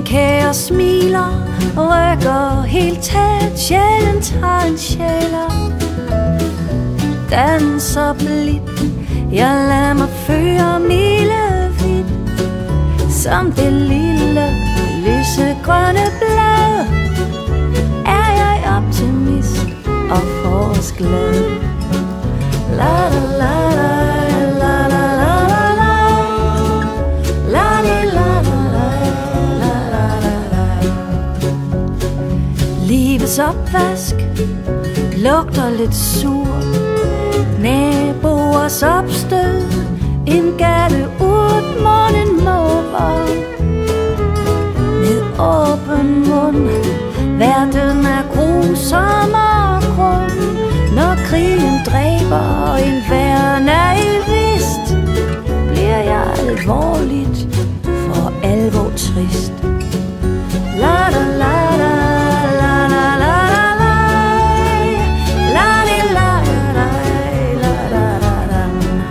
kære smiler, rykker helt tæt, sjældent tager en sjæler. Danser blidt, jeg lader mig føre milevidt, som det lille lysegrønne blad. Er jeg optimist og forårsglad. La la la la la la la la la la la la la. Livets opvask lugter lidt sur, naboers opstød, en gale urt, månen måber med åben mund. Verden er grusom og grum, når krigen dræber en hver naivist, bliver jeg alvorligt for alvor trist. La la la la la la la la la la la la la.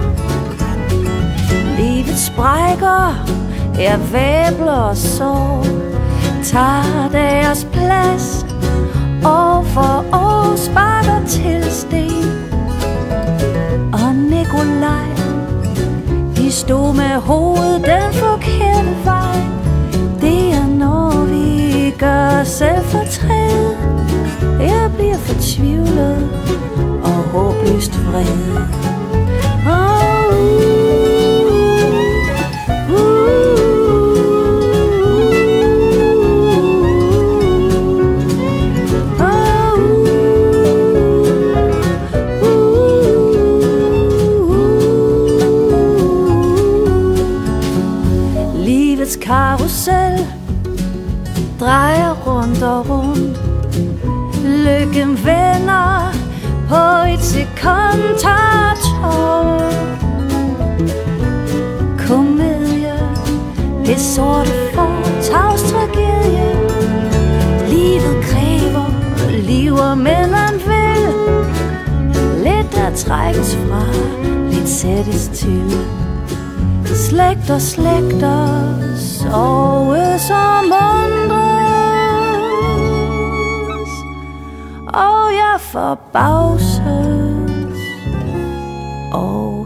Livet sprækker, jeg væbler og sår, tager deres plads, år for år sparker til sten. Og Nikolaj, de stod med hovedet den forkerte vej. Det er når vi gør selv fortræd. Jeg bliver fortvivlet og håbløst vred. Livets karusel drejer rundt og rundt. Lykken vender på et sekund, tager tår. Komedie, det sorte får, tavs tragedie. Livet kræver liver, men man vil lidt der trækkes fra, lidt sættes til. Slægter, soves og mundres, og jeg forbavses og